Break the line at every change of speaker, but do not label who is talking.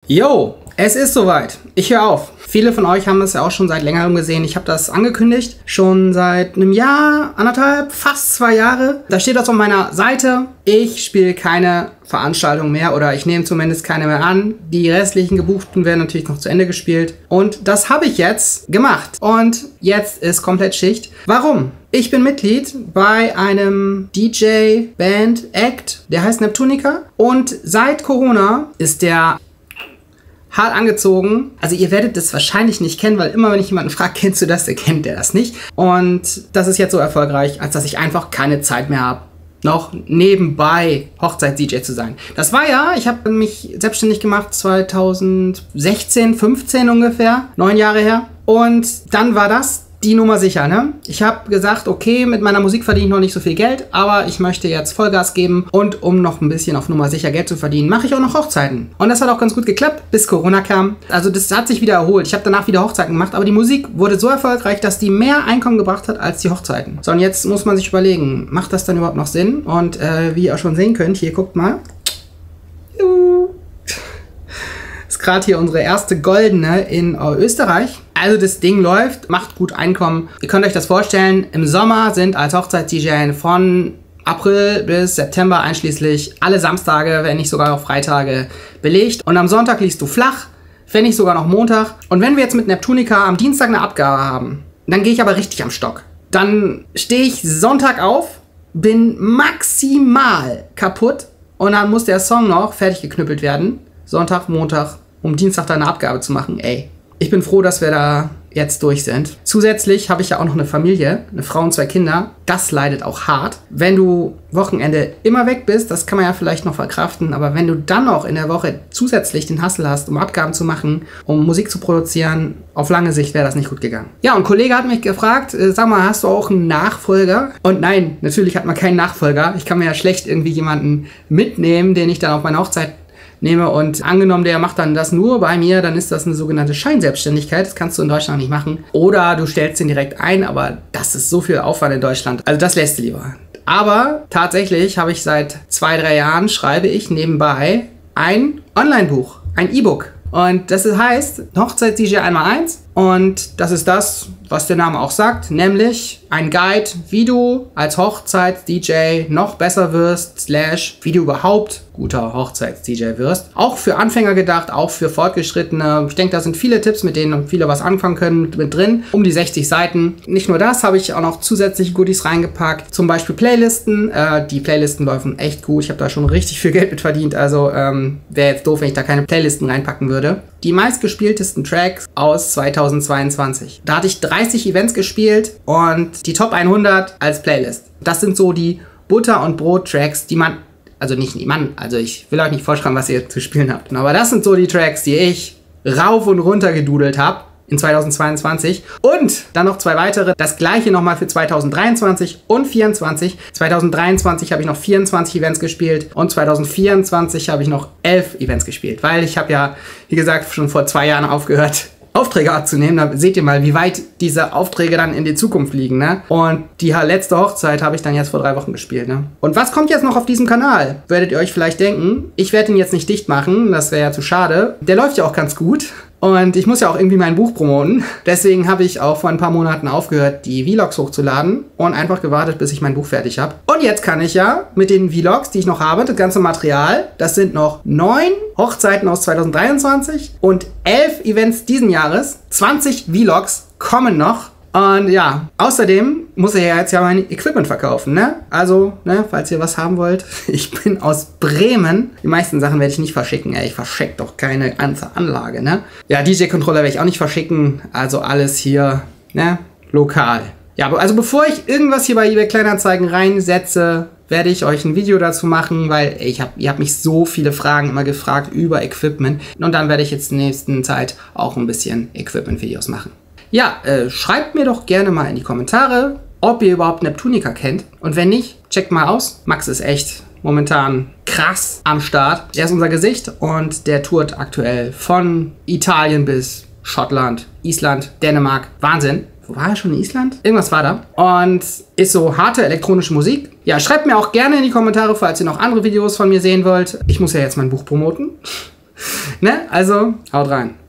Yo, es ist soweit. Ich höre auf. Viele von euch haben es ja auch schon seit längerem gesehen. Ich habe das angekündigt. Schon seit einem Jahr, anderthalb, fast 2 Jahre. Da steht das auf meiner Seite. Ich spiele keine Veranstaltung mehr oder ich nehme zumindest keine mehr an. Die restlichen gebuchten werden natürlich noch zu Ende gespielt. Und das habe ich jetzt gemacht. Und jetzt ist komplett Schicht. Warum? Ich bin Mitglied bei einem DJ-Band-Act, der heißt Neptunica. Und seit Corona ist der hart angezogen. Also ihr werdet das wahrscheinlich nicht kennen, weil immer wenn ich jemanden frage, kennst du das, der kennt der das nicht. Und das ist jetzt so erfolgreich, als dass ich einfach keine Zeit mehr habe, noch nebenbei Hochzeits-DJ zu sein. Das war ja, ich habe mich selbstständig gemacht 2016, 15 ungefähr, 9 Jahre her. Und dann war das die Nummer sicher, ne? Ich habe gesagt, okay, mit meiner Musik verdiene ich noch nicht so viel Geld, aber ich möchte jetzt Vollgas geben und um noch ein bisschen auf Nummer sicher Geld zu verdienen, mache ich auch noch Hochzeiten. Und das hat auch ganz gut geklappt, bis Corona kam. Also das hat sich wieder erholt. Ich habe danach wieder Hochzeiten gemacht, aber die Musik wurde so erfolgreich, dass die mehr Einkommen gebracht hat als die Hochzeiten. So, und jetzt muss man sich überlegen, macht das dann überhaupt noch Sinn? Und wie ihr auch schon sehen könnt, hier guckt mal. Ist gerade hier unsere erste goldene in Österreich. Also das Ding läuft, macht gut Einkommen. Ihr könnt euch das vorstellen, im Sommer sind als Hochzeits-DJ von April bis September einschließlich alle Samstage, wenn nicht sogar auch Freitage belegt. Und am Sonntag liegst du flach, wenn nicht sogar noch Montag. Und wenn wir jetzt mit Neptunica am Dienstag eine Abgabe haben, dann gehe ich aber richtig am Stock. Dann stehe ich Sonntag auf, bin maximal kaputt und dann muss der Song noch fertig geknüppelt werden. Sonntag, Montag, um Dienstag da eine Abgabe zu machen. Ey, ich bin froh, dass wir da jetzt durch sind. Zusätzlich habe ich ja auch noch eine Familie, eine Frau und 2 Kinder. Das leidet auch hart. Wenn du Wochenende immer weg bist, das kann man ja vielleicht noch verkraften, aber wenn du dann noch in der Woche zusätzlich den Hustle hast, um Abgaben zu machen, um Musik zu produzieren, auf lange Sicht wäre das nicht gut gegangen. Ja, und ein Kollege hat mich gefragt, sag mal, hast du auch einen Nachfolger? Und nein, natürlich hat man keinen Nachfolger. Ich kann mir ja schlecht irgendwie jemanden mitnehmen, den ich dann auf meine Hochzeit nehme und angenommen, der macht dann das nur bei mir, dann ist das eine sogenannte Scheinselbstständigkeit. Das kannst du in Deutschland nicht machen. Oder du stellst den direkt ein, aber das ist so viel Aufwand in Deutschland. Also das lässt du lieber. Aber tatsächlich habe ich seit 2, 3 Jahren, schreibe ich nebenbei ein Online-Buch, ein E-Book. Und das heißt Hochzeits-DJ 1x1 und das ist das, was der Name auch sagt, nämlich ein Guide, wie du als Hochzeits-DJ noch besser wirst, / wie du überhaupt guter Hochzeits-DJ wirst. Auch für Anfänger gedacht, auch für Fortgeschrittene. Ich denke, da sind viele Tipps, mit denen viele was anfangen können, mit drin. Um die 60 Seiten. Nicht nur das, habe ich auch noch zusätzliche Goodies reingepackt. Zum Beispiel Playlisten. Die Playlisten laufen echt gut. Ich habe da schon richtig viel Geld mit verdient. Also wäre jetzt doof, wenn ich da keine Playlisten reinpacken würde. Die meistgespieltesten Tracks aus 2022. Da hatte ich 30 Events gespielt und die Top 100 als Playlist. Das sind so die Butter- und Brot-Tracks, die man, also nicht man, also ich will euch nicht vorschreiben, was ihr zu spielen habt. Aber das sind so die Tracks, die ich rauf und runter gedudelt habe in 2022. Und dann noch 2 weitere. Das gleiche nochmal für 2023 und 2024. 2023 habe ich noch 24 Events gespielt und 2024 habe ich noch 11 Events gespielt. Weil ich habe ja, wie gesagt, schon vor 2 Jahren aufgehört, Aufträge abzunehmen. Da seht ihr mal, wie weit diese Aufträge dann in die Zukunft liegen, ne? Und die letzte Hochzeit habe ich dann jetzt vor 3 Wochen gespielt, ne? Und was kommt jetzt noch auf diesem Kanal? Werdet ihr euch vielleicht denken. Ich werde ihn jetzt nicht dicht machen, das wäre ja zu schade. Der läuft ja auch ganz gut. Und ich muss ja auch irgendwie mein Buch promoten. Deswegen habe ich auch vor ein paar Monaten aufgehört, die Vlogs hochzuladen und einfach gewartet, bis ich mein Buch fertig habe. Und jetzt kann ich ja mit den Vlogs, die ich noch habe, das ganze Material, das sind noch 9 Hochzeiten aus 2023 und 11 Events diesen Jahres. 20 Vlogs kommen noch. Und ja, außerdem muss ich ja jetzt ja mein Equipment verkaufen, ne? Also, ne, falls ihr was haben wollt, ich bin aus Bremen. Die meisten Sachen werde ich nicht verschicken, ey. Ich verschicke doch keine ganze Anlage, ne? Ja, DJ-Controller werde ich auch nicht verschicken. Also alles hier, ne, lokal. Ja, also bevor ich irgendwas hier bei eBay Kleinanzeigen reinsetze, werde ich euch ein Video dazu machen, weil ihr habt mich so viele Fragen immer gefragt über Equipment. Und dann werde ich jetzt in der nächsten Zeit auch ein bisschen Equipment-Videos machen. Ja, schreibt mir doch gerne mal in die Kommentare, ob ihr überhaupt Neptunica kennt. Und wenn nicht, checkt mal aus. Max ist echt momentan krass am Start. Er ist unser Gesicht und der tourt aktuell von Italien bis Schottland, Island, Dänemark. Wahnsinn. Wo war er schon, in Island? Irgendwas war da. Und ist so harte elektronische Musik. Ja, schreibt mir auch gerne in die Kommentare, falls ihr noch andere Videos von mir sehen wollt. Ich muss ja jetzt mein Buch promoten. Ne? Also, haut rein.